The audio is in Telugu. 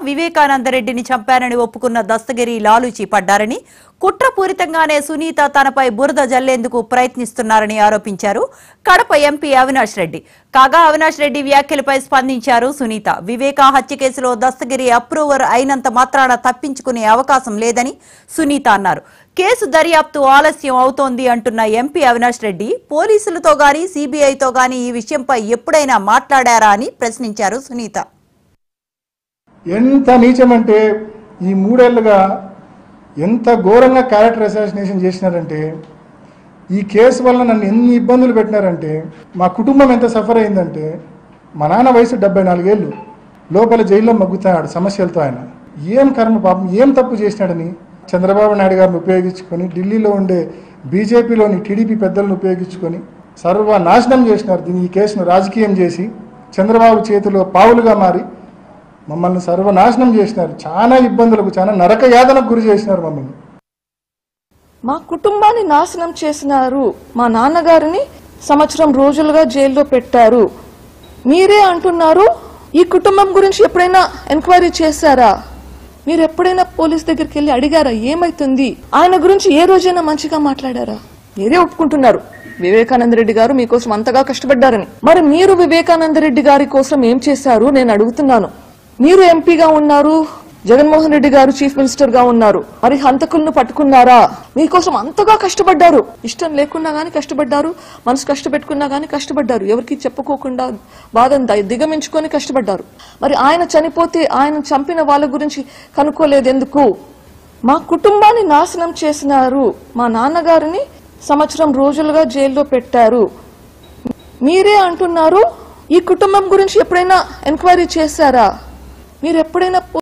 వివేకానందరెడ్డిని చంపారని ఒప్పుకున్న దస్తగిరి లాలూచి పడ్డారని, కుట్రపూరితంగానే సునీత తనపై బురద జల్లేందుకు ప్రయత్నిస్తున్నారని ఆరోపించారు కడప ఎంపీ అవినాష్ రెడ్డి. కాగా అవినాష్ రెడ్డి వ్యాఖ్యలపై స్పందించారు సునీత. వివేక హత్య కేసులో దస్తగిరి అప్రూవర్ అయినంత మాత్రాన తప్పించుకునే అవకాశం లేదని సునీత అన్నారు. కేసు దర్యాప్తు ఆలస్యం అవుతోంది అంటున్న ఎంపీ అవినాష్ రెడ్డి పోలీసులతో గానీ సీబీఐతో గానీ ఈ విషయంపై ఎప్పుడైనా మాట్లాడారా అని ప్రశ్నించారు సునీత. ఎంత నీచమంటే ఈ 3 ఏళ్లుగా ఎంత ఘోరంగా క్యారెక్టర్ అసాసినేషన్ చేసినారంటే, ఈ కేసు వల్ల నన్ను ఎన్ని ఇబ్బందులు పెట్టినారంటే, మా కుటుంబం ఎంత సఫర్ అయిందంటే, మా నాన్న వయసు 74 ఏళ్ళు లోపల జైల్లో మగ్గుతాడు సమస్యలతో. ఆయన ఏం కర్మ పాపం, ఏం తప్పు చేసినాడని చంద్రబాబు నాయుడు గారిని ఉపయోగించుకొని, ఢిల్లీలో ఉండే బీజేపీలోని టీడీపీ పెద్దలను ఉపయోగించుకొని సర్వనాశనం చేసినారు. ఈ కేసును రాజకీయం చేసి చంద్రబాబు చేతిలో పావులుగా మారి మమ్మల్ని సర్వనాశనం చేసినారు. చాలా ఇబ్బందులకు, చాలా నరక యాతనకు గురి చేసినారు మమ్మల్ని. మా కుటుంబాన్ని నాశనం చేసినారు. మా నాన్నగారిని సంవత్సరం రోజులుగా జైల్లో పెట్టారు. మీరే అంటున్నారు. ఈ కుటుంబం గురించి ఎప్పుడైనా ఎంక్వైరీ చేశారా? మీరు ఎప్పుడైనా పోలీస్ దగ్గరికి వెళ్ళి అడిగారా ఏమైతుంది? ఆయన గురించి ఏ రోజైనా మంచిగా మాట్లాడారా? మీరే ఒప్పుకుంటున్నారు వివేకానందరెడ్డి గారు మీకోసం అంతగా కష్టపడ్డారని. మరి మీరు వివేకానందరెడ్డి గారి కోసం ఏం చేశారు నేను అడుగుతున్నాను. మీరు ఎంపీగా ఉన్నారు, జగన్మోహన్ రెడ్డి గారు చీఫ్ మినిస్టర్ గా ఉన్నారు. మరి హంతకులను పట్టుకున్నారా? మీకోసం అంతగా కష్టపడ్డారు. ఇష్టం లేకున్నా గానీ కష్టపడ్డారు, మనసు కష్టపెట్టుకున్నా గానీ కష్టపడ్డారు. ఎవరికి చెప్పుకోకుండా బాధను దిగమించుకొని కష్టపడ్డారు. మరి ఆయన చనిపోతే ఆయన చంపిన వాళ్ళ గురించి కనుక్కోలేదు ఎందుకు? మా కుటుంబాన్ని నాశనం చేసినారు. మా నాన్నగారిని సంవత్సరం రోజులుగా జైల్లో పెట్టారు. మీరే అంటున్నారు. ఈ కుటుంబం గురించి ఎప్పుడైనా ఎంక్వైరీ చేశారా? మీరు ఎప్పుడైనా